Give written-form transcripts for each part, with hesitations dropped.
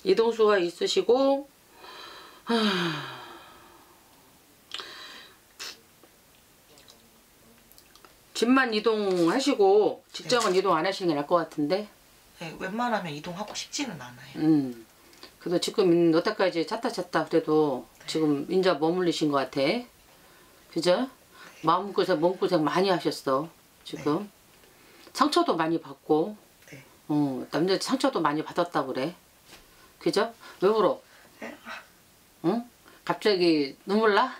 이동수가 있으시고 집만 이동하시고 직장은 이동 안 하시는 게 나을 것 같은데. 네, 웬만하면 이동하고 싶지는 않아요. 그래도 지금 여태까지 찾다 그래도 지금 인자 머물리신 것 같아. 그죠? 마음고생 몸고생 많이 하셨어 지금. 상처도 많이 받고 남자 상처도 많이 받았다고 그래. 그죠? 왜 울어? 응? 갑자기 눈물 나?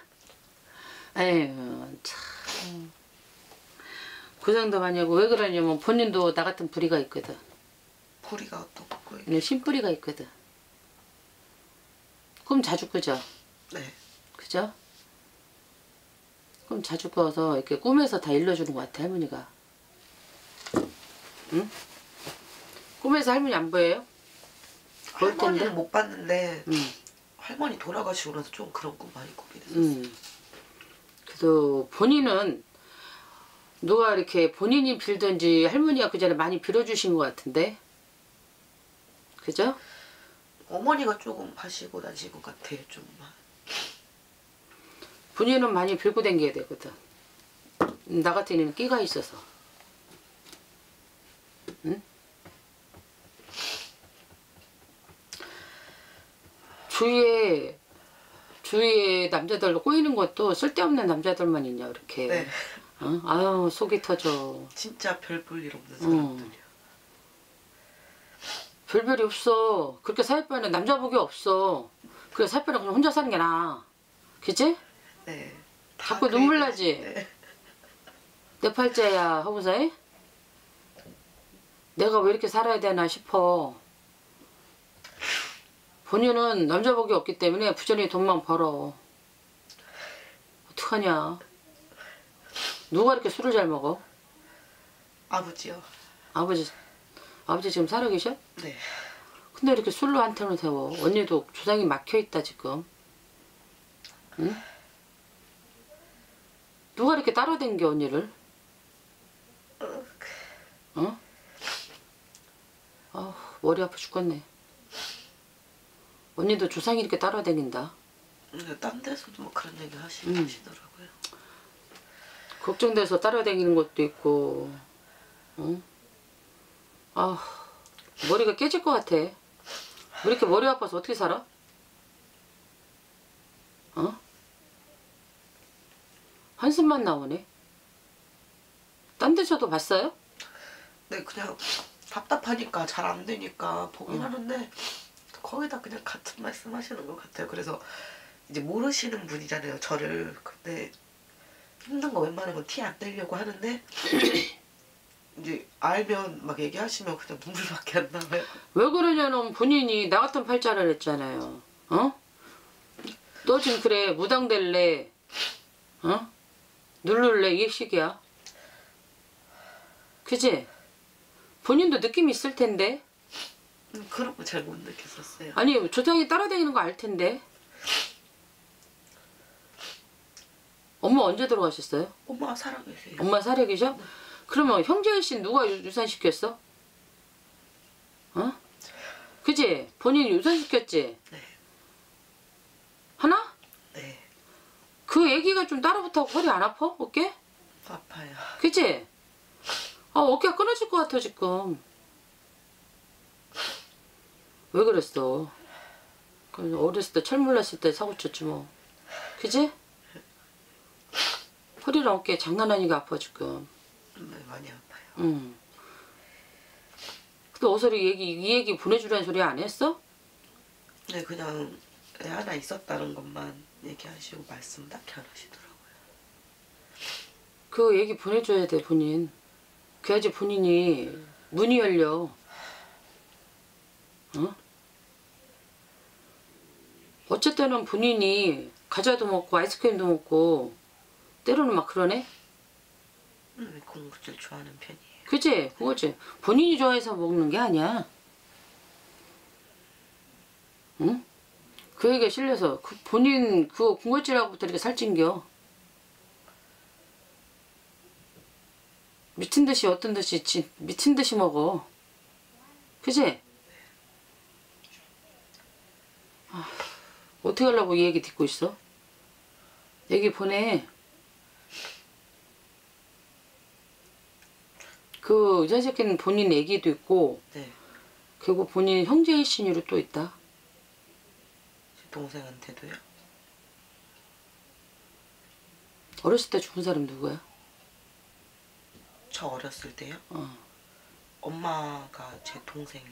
에휴 참 고생도 많이 하고. 왜 그러냐면 본인도 나 같은 불의가 있거든. 불의가 어떤 거예요? 심불이가 있거든. 꿈 자주 꾸죠? 네. 그죠? 꿈 자주 꿔서 이렇게 꿈에서 다 일러주는 것 같아 할머니가. 응? 꿈에서 할머니 안 보여요? 볼 텐데. 할머니는 못 봤는데 할머니 돌아가시고 나서 좀 그런 꿈 많이 꾸게 됐었어요. 그래도 본인은 누가 이렇게 본인이 빌든지 할머니가 그 전에 많이 빌어주신 것 같은데. 그죠? 어머니가 조금 하시고 나신 것 같아요. 좀. 본인은 많이 빌고 다녀야 되거든. 나 같은 애는 끼가 있어서. 응? 주위에 남자들 꼬이는 것도 쓸데없는 남자들만 있냐 이렇게. 네. 어? 아유 속이 터져. 진짜 별 볼 일 없는 사람들이요. 별별이 없어. 그렇게 살 바에는 남자 복이 없어. 그래 살 바에는 그냥 혼자 사는 게 나아. 그치? 네. 자꾸 눈물 나지? 네. 내 팔자야 하고서 내가 왜 이렇게 살아야 되나 싶어. 본인은 남자 복이 없기 때문에 부지런히 돈만 벌어. 어떡하냐. 누가 이렇게 술을 잘 먹어? 아버지요. 아버지 지금 살아계셔? 네. 근데 이렇게 술로 한테는 세워. 언니도 조상이 막혀있다 지금. 응? 누가 이렇게 따라댕겨 언니를? 어? 아 머리 아파 죽겠네. 언니도 조상이 이렇게 따라댕긴다. 근데 딴 데서도 뭐 그런 얘기 하시더라고요. 걱정돼서 따라다니는 것도 있고. 응? 아 머리가 깨질 것 같아. 왜 이렇게 머리 아파서 어떻게 살아? 어? 한숨만 나오네. 딴 데서도 봤어요? 네, 그냥 답답하니까 잘 안 되니까 보긴 하는데 거의 다 그냥 같은 말씀 하시는 것 같아요. 그래서 이제 모르시는 분이잖아요, 저를. 근데 힘든 거 웬만하면 티 안 내려고 하는데 이제 알면 막 얘기하시면 그냥 눈물밖에 안 나와요. 왜 그러냐면 본인이 나 같은 팔자를 했잖아요. 어? 너 지금 그래 무당될래? 어? 누를래? 이 식이야. 그지? 본인도 느낌이 있을 텐데. 그런 거 잘 못 느꼈었어요. 아니 조상이 따라다니는 거 알 텐데. 엄마 언제 돌아가셨어요? 엄마 살아계세요. 엄마 살아계셔? 그러면 형제일신 누가 유산시켰어? 어? 그지? 본인이 유산시켰지? 네. 하나? 네. 그 애기가 좀 따라붙어 허리 안 아파? 어깨? 아파요. 그치? 아 어깨가 끊어질 것 같아 지금. 왜 그랬어? 어렸을 때 철물났을 때 사고 쳤지 뭐. 그지? 허리랑 어깨 장난 아니게 아파 지금. 네, 많이 아파요. 응. 근데 어서 이 얘기 보내주라는 소리 안 했어? 네, 그냥 애 하나 있었다는 것만 얘기하시고 말씀 딱히 안 하시더라고요. 그 얘기 보내줘야 돼 본인. 그래야지 본인이 문이 열려. 어? 어쨌든 본인이 과자도 먹고 아이스크림도 먹고 때로는 막 그러네? 군것질 좋아하는 편이에요. 그치? 그거지. 본인이 좋아해서 먹는 게 아니야. 응? 그 얘기가 실려서 본인 그거 군것질하고부터 이렇게 살찐겨. 미친 듯이 어떤 듯이 미친 듯이 먹어. 그치? 어떻게 하려고 이 얘기 듣고 있어? 얘기 보내. 그 이 새끼는 본인 애기도 있고 네. 그리고 본인 형제 일신이로 또 있다. 제 동생한테도요? 어렸을 때 죽은 사람 누구야? 저 어렸을 때요? 어. 엄마가 제 동생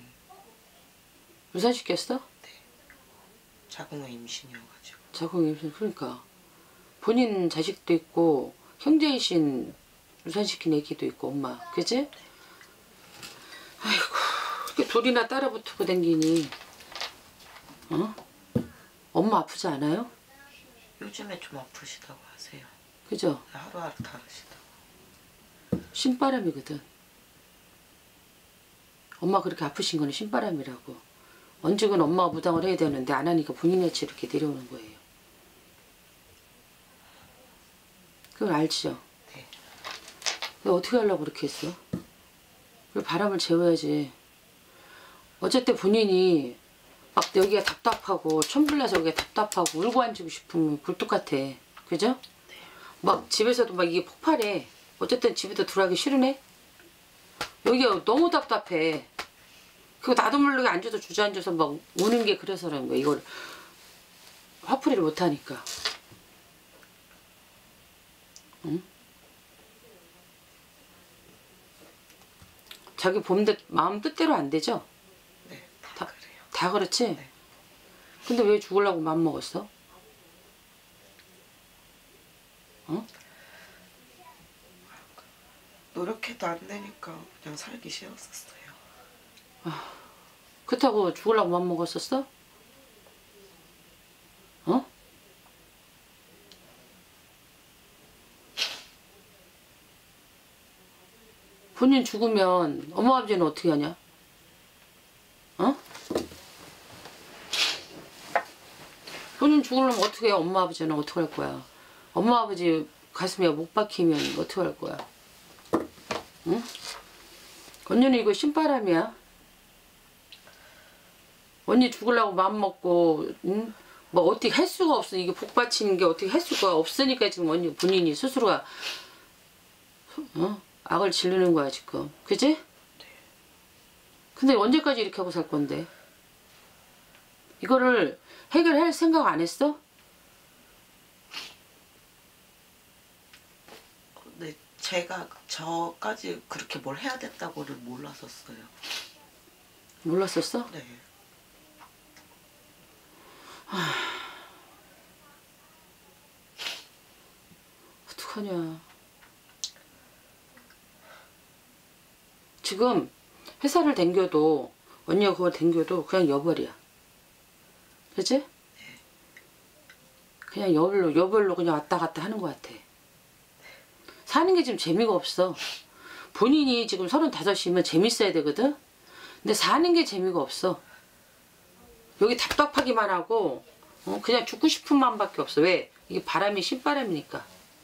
유산시켰어? 자궁의 임신이어가지고. 자궁 임신. 그러니까 본인 자식도 있고 형제 일신 유산시킨 애기도 있고 엄마. 그지? 아이고 이렇게 둘이나 따라 붙고 댕기니 어? 엄마 아프지 않아요? 요즘에 좀 아프시다고 하세요. 그죠? 하루하루 다르시다고. 신바람이거든. 엄마 그렇게 아프신 거는 신바람이라고. 언제건 엄마가 무당을 해야 되는데 안 하니까 본인같이 이렇게 내려오는 거예요. 그걸 알지요? 네. 왜 어떻게 하려고 그렇게 했어? 왜 바람을 재워야지. 어쨌든 본인이 막 여기가 답답하고 천불나서 여기가 답답하고 울고 앉고 싶으면 굴뚝같아. 그죠? 막 집에서도 막 이게 폭발해. 어쨌든 집에도 들어가기 싫으네? 여기가 너무 답답해. 그리고 나도 모르게 앉아서 주저앉아서 막 우는 게 그래서라는 거야. 이걸 화풀이를 못하니까. 응? 자기 마음 뜻대로 안 되죠? 네, 다 그래요. 다 그렇지? 네. 근데 왜 죽으려고 마음 먹었어? 어? 노력해도 안 되니까 그냥 살기 싫었었어요. 그렇다고 죽으려고 마음 먹었었어? 어? 본인 죽으면 엄마 아버지는 어떻게 하냐? 어? 본인 죽으려면 어떻게 해? 엄마 아버지는 어떻게 할 거야? 엄마 아버지 가슴에 못 박히면 어떻게 할 거야? 응? 언니는 이거 신바람이야. 언니 죽으려고 마음 먹고 응? 뭐 어떻게 할 수가 없어. 이게 복 받치는 게 어떻게 할 수가 없으니까 지금 언니 본인이 스스로가 어? 악을 지르는 거야 지금. 그지? 근데 언제까지 이렇게 하고 살 건데? 이거를 해결할 생각 안 했어? 근데 제가 저까지 그렇게 뭘 해야 된다고는 몰랐었어요. 몰랐었어? 네. 어떡하냐. 지금 회사를 댕겨도 언니가 그걸 댕겨도 그냥 여벌이야. 그치? 그냥 여벌로 그냥 왔다 갔다 하는 것 같아. 사는 게 지금 재미가 없어. 본인이 지금 35이면 재밌어야 되거든? 근데 사는 게 재미가 없어. 여기 답답하기만 하고 그냥 죽고 싶은 마음밖에 없어. 왜? 이게 바람이 신바람이니까.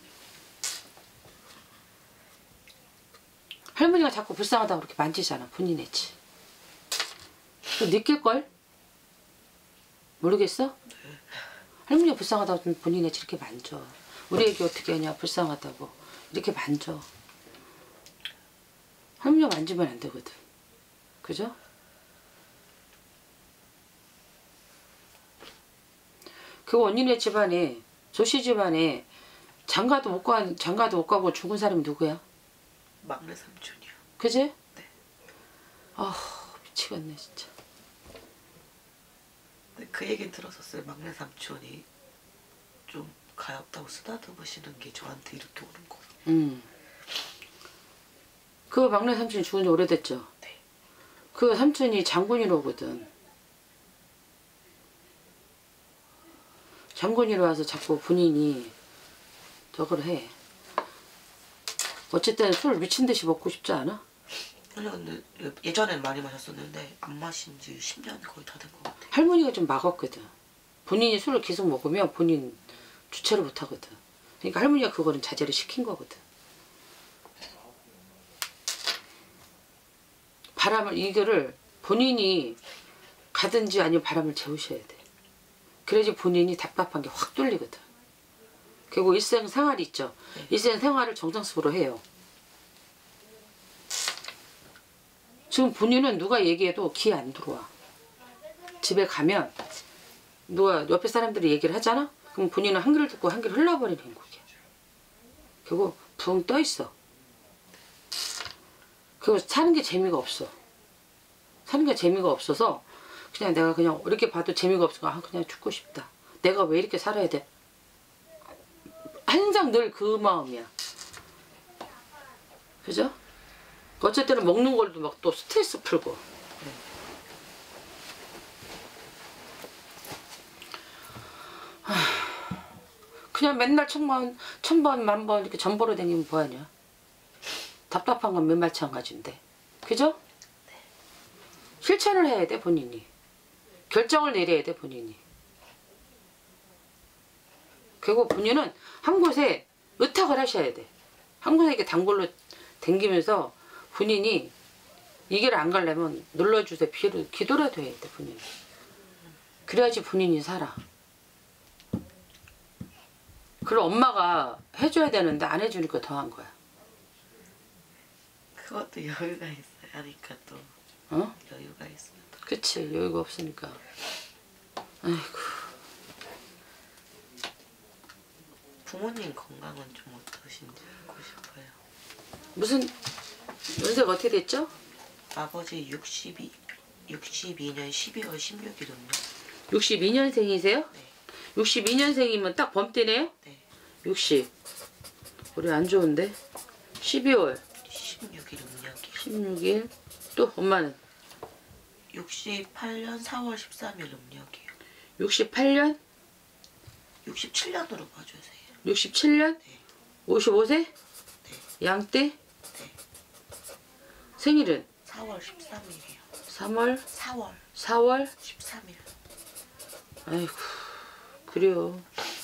할머니가 자꾸 불쌍하다고 그렇게 만지잖아. 본인 애지. 느낄걸? 모르겠어? 할머니가 불쌍하다고 본인 애지 이렇게 만져. 우리 애기 어떻게 하냐 불쌍하다고 이렇게 만져. 할머니가 만지면 안 되거든. 그죠? 그 언니네 집안에 조씨 집안에 장가도 못 가고 죽은 사람이 누구야? 막내 삼촌이요. 그지? 네. 아 미치겠네 진짜. 근데 그 얘기는 들었었어요. 막내 삼촌이 좀 가엾다고 쓰다듬으시는 게 저한테 이렇게 오는 거. 그 막내 삼촌이 죽은 지 오래됐죠? 네. 그 삼촌이 장군이로거든. 장군이로 와서 자꾸 본인이 저걸 해. 어쨌든 술 미친 듯이 먹고 싶지 않아? 아니 근데 예전엔 많이 마셨었는데 안 마신 지 10년이 거의 다 된 것 같아요. 할머니가 좀 막았거든. 본인이 술을 계속 먹으면 본인 주체를 못 하거든. 그러니까 할머니가 그거는 자제를 시킨 거거든. 이거를 본인이 가든지 아니면 바람을 재우셔야 돼. 그래야지 본인이 답답한 게 확 뚫리거든. 그리고 일생생활이 있죠. 네. 일생생활을 정상적으로 해요. 지금 본인은 누가 얘기해도 귀에 안 들어와. 집에 가면 누가 옆에 사람들이 얘기를 하잖아? 그럼 본인은 한 귀를 듣고 한 귀를 흘러버리는 행복이야. 그리고 붕 떠 있어. 그리고 사는 게 재미가 없어. 사는 게 재미가 없어서 그냥 내가 그냥 이렇게 봐도 재미가 없으니까 그냥 죽고 싶다. 내가 왜 이렇게 살아야 돼? 항상 늘 그 마음이야. 그죠? 어쨌든 먹는 걸도 막 또 스트레스 풀고. 그냥 맨날 천번 만번 이렇게 전보로 다니면 뭐하냐. 답답한 건 맨 마찬가지인데. 그죠? 실천을 해야 돼 본인이. 결정을 내려야 돼 본인이. 그리고 본인은 한 곳에 의탁을 하셔야 돼. 한 곳에 이렇게 단골로 댕기면서 본인이 이 길을 안 가려면 눌러주세요. 기도라도 해야 돼 본인이. 그래야지 본인이 살아. 그럼 엄마가 해줘야 되는데 안 해주니까 더한 거야. 그것도 여유가 있어야 하니까 또 어? 여유가 있어요. 그치, 여유가 없으니까. 아이고. 부모님 건강은 좀 어떠신지 알고 싶어요. 무슨 연세가 어떻게 됐죠? 아버지 62년 12월 16일은요? 62년생이세요? 네. 62년생이면 딱 범띠네요? 네. 60. 우리 안 좋은데? 12월 16일 음력이. 16일. 또 엄마는? 68년 4월 13일 음력이요. 68년? 67년으로 봐주세요. 67년? 네. 55세? 네. 양띠? 네. 생일은? 4월 13일이요. 3월? 4월 4월? 13일. 아이고, 그래요.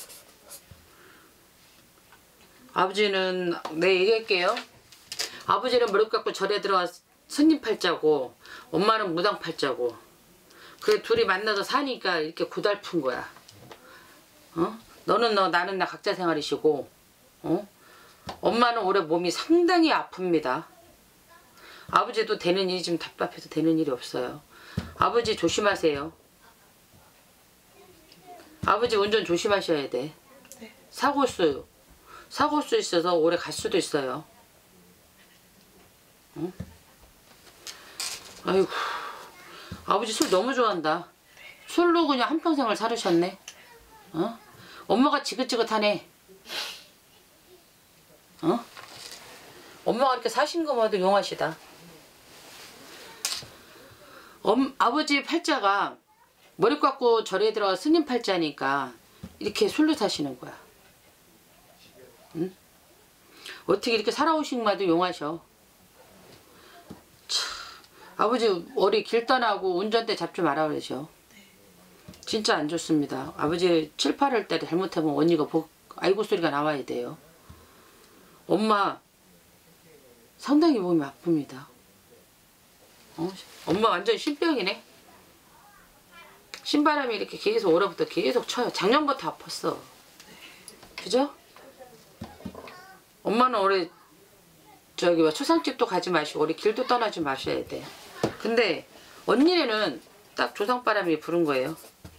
아버지는, 네, 얘기할게요. 아버지는 무릎 꿇고 절에 들어가 스님 팔자고, 엄마는 무당 팔자고. 그래, 둘이 만나서 사니까 이렇게 고달픈 거야. 어? 너는 너, 나는 나 각자 생활이시고, 어? 엄마는 올해 몸이 상당히 아픕니다. 아버지도 되는 일이 좀 답답해서 되는 일이 없어요. 아버지 조심하세요. 아버지 운전 조심하셔야 돼. 네. 사고수 있어서 오래 갈 수도 있어요. 응? 아이고, 아버지 술 너무 좋아한다. 술로 그냥 한평생을 살으셨네. 어? 엄마가 지긋지긋하네. 어? 엄마가 이렇게 사신 것만도 용하시다. 아버지 팔자가 머리 깎고 절에 들어가 스님 팔자니까 이렇게 술로 사시는 거야. 응? 어떻게 이렇게 살아오신 마도 용하셔. 참, 아버지 머리 길 떠나고 운전대 잡지 마라 그러셔. 진짜 안 좋습니다. 아버지 7, 8월 달에 잘못하면 언니가 아이고 소리가 나와야 돼요. 엄마 상당히 몸이 아픕니다. 어? 엄마 완전 신병이네. 신바람이 이렇게 계속 올해부터 계속 쳐요. 작년부터 아팠어. 그죠? 엄마는 올해 저기 초상집도 가지 마시고 올해 길도 떠나지 마셔야 돼. 근데 언니네는 딱 조상바람이 부른 거예요.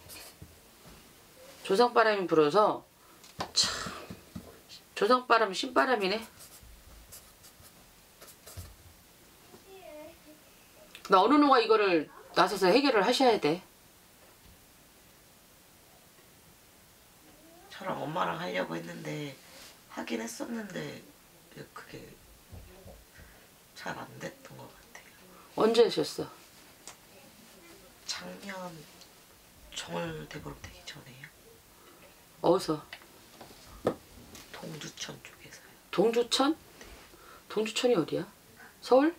조상바람이 불어서 참 조상바람은 신바람이네. 나 어느 누가 이거를 나서서 해결을 하셔야 돼. 저랑 엄마랑 하려고 했는데 하긴 했었는데 그게 잘 안 됐던 것 같아요. 언제 하셨어? 작년 정월대보름 되기 전에요. 어디서? 동두천 쪽에서요. 동두천? 동두천이 어디야? 서울?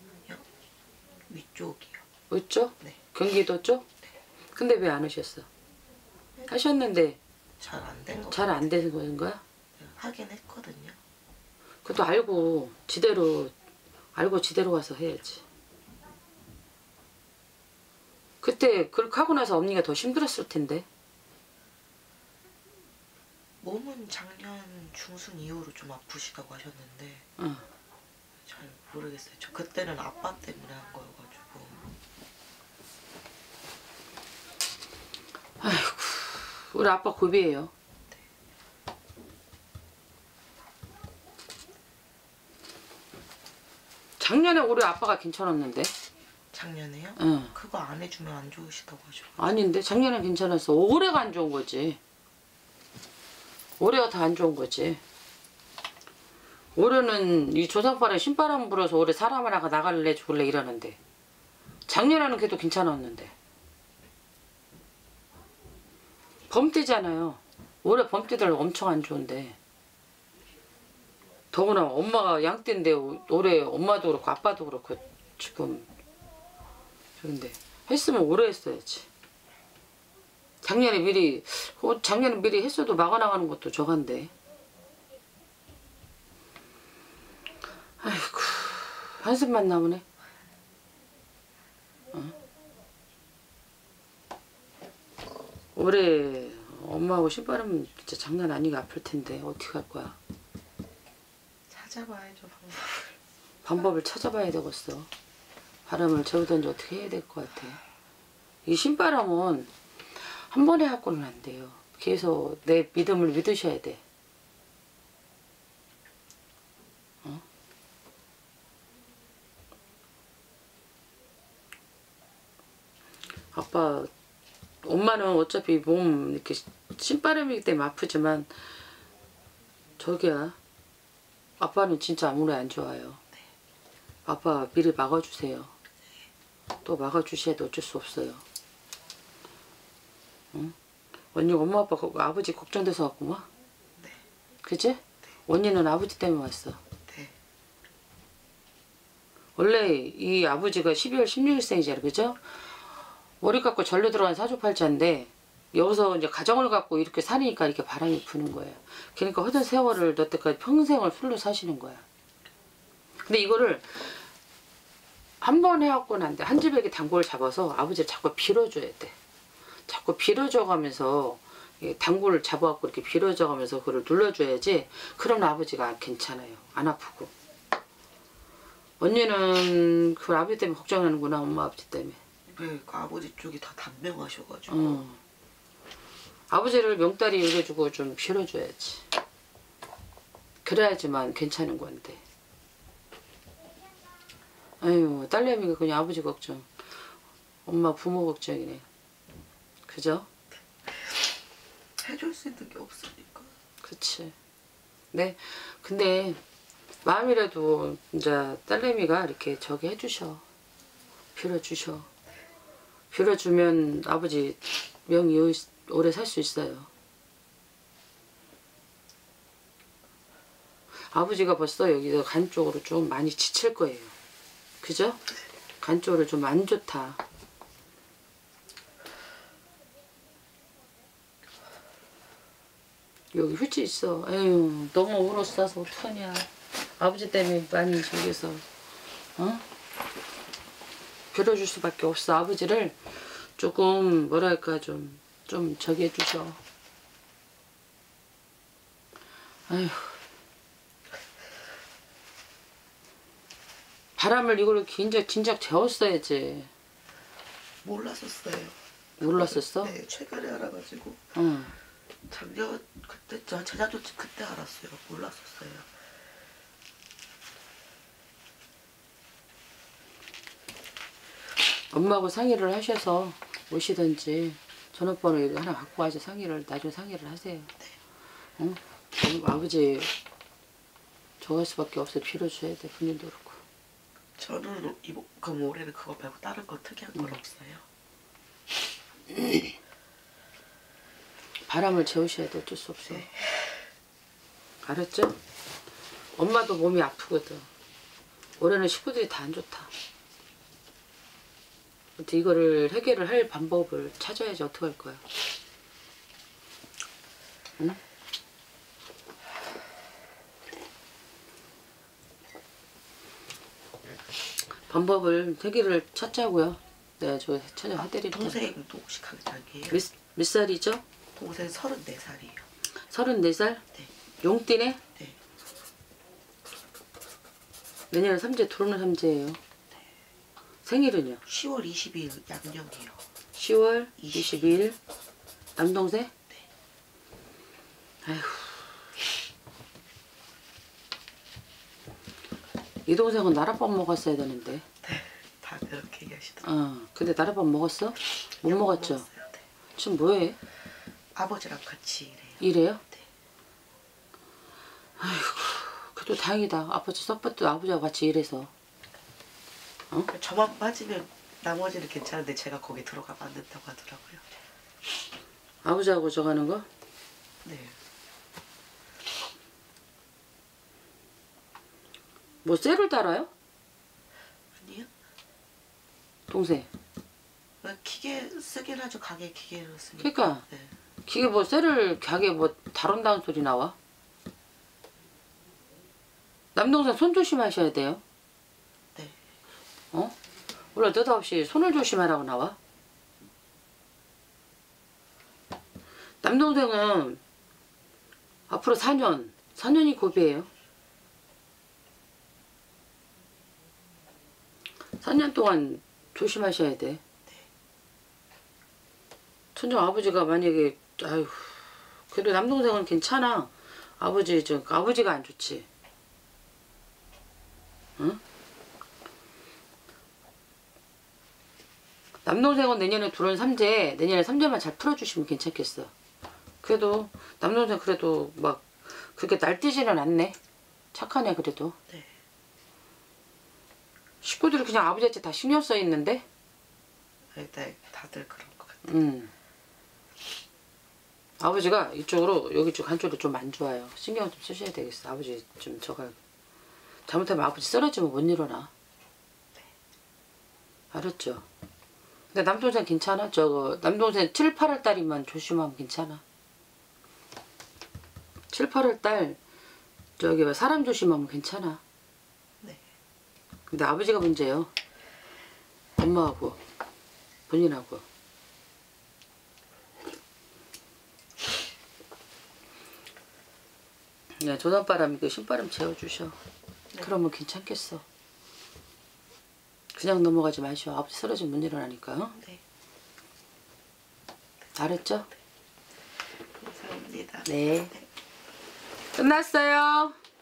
위쪽이요. 어쪽? 네. 경기도 쪽? 근데 왜 안 하셨어? 하셨는데 잘 안 된 거. 잘 안 되는 거야? 하긴 했거든요. 그것도 알고 지대로 가서 해야지. 그때 그렇게 하고 나서 언니가 더 힘들었을 텐데. 작년 중순 이후로 좀 아프시다고 하셨는데 응. 잘 모르겠어요. 저 그때는 아빠 때문에 한 거여가지고. 아이고, 우리 아빠 고비예요. 작년에 우리 아빠가 괜찮았는데. 작년에요? 응. 그거 안 해주면 안 좋으시다고 하시고. 아닌데 작년에 괜찮았어. 올해가 안 좋은 거지. 올해가 더 안 좋은 거지. 올해는 이 조상바람에 신바람 불어서 올해 사람 하나가 나갈래 죽을래 이러는데 작년에는 걔도 괜찮았는데 범띠잖아요. 올해 범띠들 엄청 안 좋은데 더구나 엄마가 양띠인데 올해 엄마도 그렇고 아빠도 그렇고 지금 그런데 했으면 올해 했어야지. 작년에 미리 했어도 막아나가는 것도 저간데. 아이고 한숨만 나오네. 올해 엄마하고 신바람 진짜 장난 아니게 아플 텐데 어떻게 할 거야? 찾아봐야죠, 방법을 찾아봐야 되겠어. 바람을 재우든지 어떻게 해야 될 것 같아. 이 신바람은 한 번에 갖고는 안 돼요. 계속 내 믿음을 믿으셔야 돼. 어? 아빠, 엄마는 어차피 몸 이렇게 신바람이기 때문에 아프지만 저기야. 아빠는 진짜 아무리 안 좋아요. 아빠 미리 막아주세요. 또 막아주셔야 돼. 어쩔 수 없어요. 응? 언니 엄마 아빠 아버지 걱정돼서 왔구만. 네. 그치? 네. 언니는 아버지 때문에 왔어. 네. 원래 이 아버지가 12월 16일생이잖아. 그죠? 머리 깎고 절로 들어간 사주팔자인데 여기서 이제 가정을 갖고 이렇게 사니까 이렇게 바람이 부는 거예요. 그러니까 허든 세월을 너 때까지 평생을 술로 사시는 거야. 근데 이거를 한 번 해갖고는 안 돼. 한 집에게 단골 잡아서 아버지를 자꾸 빌어줘야 돼. 자꾸 빌어줘가면서 단골을 잡아갖고 이렇게 빌어줘가면서 그걸 눌러줘야지. 그럼 아버지가 괜찮아요. 안 아프고. 언니는 그 아버지 때문에 걱정하는구나. 엄마 아버지 때문에. 네, 그 아버지 쪽이 다 단명하셔가지고. 아버지를 명다리 여겨주고 좀 빌어줘야지. 그래야지만 괜찮은 건데. 아유, 딸내미가 그냥 아버지 걱정. 엄마 부모 걱정이네. 그죠? 해줄 수 있는 게 없으니까. 그치. 네. 근데 마음이라도 이제 딸내미가 이렇게 저기 해주셔. 빌어주셔. 빌어주면 아버지 명이 오래 살 수 있어요. 아버지가 벌써 여기서 간 쪽으로 좀 많이 지칠 거예요. 그죠? 간 쪽으로 좀 안 좋다. 여기 휴지 있어. 에휴, 너무 울었어서 어떡하냐. 아버지 때문에 많이 저기서 어? 빌어줄 수밖에 없어. 아버지를 조금 뭐랄까 좀 저기 해주셔. 아휴. 바람을 이걸로 진작 재웠어야지. 몰랐었어요. 몰랐었어? 네, 최근에 알아가지고. 응. 작년 그때 재작년 그때 알았어요. 몰랐었어요. 엄마하고 상의를 하셔서 오시든지 전화번호 여기 하나 갖고 와서 나중에 상의를 하세요. 응? 아버지 좋아할 수밖에 없어. 빌어줘야 돼. 본인도 그렇고. 저는 그럼 올해는 그거 말고 다른 거 특이한 건 없어요. 바람을 재우셔야 돼. 어쩔 수 없어. 네. 알았죠? 엄마도 몸이 아프거든. 올해는 식구들이 다 안 좋다. 근데 이거를 해결을 할 방법을 찾아야지. 어떻게 할 거야? 응? 방법을 해결을 찾자고요. 내가 저 찾아해드릴 테니까. 동생도 혹시 강장이에요? 몇 살이죠? 동생 34살이에요. 34살? 네. 용띠네? 네. 내년에 삼재 들어오는 삼재예요. 생일은요? 10월 22일 양력이요. 10월 22일 남동생? 네. 아휴. 이 동생은 나랏밥 먹었어야 되는데. 네. 다 그렇게 얘기하시더라고요. 근데 나랏밥 먹었어? 못 먹었죠? 먹었어요. 네. 지금 뭐해? 아버지랑 같이 일해요. 일해요? 네. 아이고, 그래도 다행이다. 아버지 서포트 아버지하고 같이 일해서. 저만 빠지면 나머지는 괜찮은데 제가 거기 들어가면 안 된다고 하더라고요. 아버지하고 저 가는 거? 네. 뭐 쇠를 달아요? 아니요? 동생. 기계 쓰긴 하죠. 가게 기계로 쓰니까. 그러니까 네. 기계 뭐 쇠를 가게 뭐 다룬다는 소리 나와? 남동생 손 조심하셔야 돼요. 네. 원래 느닷없이 손을 조심하라고 나와? 남동생은 앞으로 4년이 고비예요. 4년 동안 조심하셔야 돼. 천정 아버지가 만약에 아유 그래도 남동생은 괜찮아. 아버지가 안 좋지. 응? 남동생은 내년에 들어온 삼재, 내년에 삼재만 잘 풀어주시면 괜찮겠어. 그래도 남동생 그래도 막 그렇게 날뛰지는 않네. 착하네 그래도. 네. 식구들이 그냥 아버지한테 다 신경 써 있는데. 네. 다들 그런 것 같아요. 아버지가 이쪽으로 여기 쪽 한쪽으로 좀 안 좋아요. 신경 좀 쓰셔야 되겠어. 아버지 좀 저가 잘못하면 아버지 쓰러지면 못 일어나. 네. 알았죠? 근데 남동생 괜찮아? 남동생 7, 8월 달이면 조심하면 괜찮아. 7, 8월 달 사람 조심하면 괜찮아. 네. 근데 아버지가 문제예요. 엄마하고 본인하고. 야, 조선바람이 그 신바람 재워주셔. 네. 그러면 괜찮겠어. 그냥 넘어가지 마시오. 아버지 쓰러지면 못 일어나니까. 응? 네. 알았죠? 감사합니다. 네. 끝났어요.